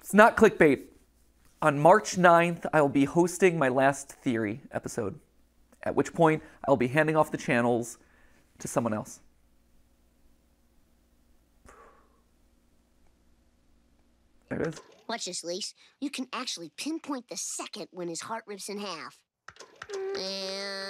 It's not clickbait. On March 9th, I will be hosting my last Theory episode, at which point I will be handing off the channels to someone else. There it is. Watch this, Lise. You can actually pinpoint the second when his heart rips in half. And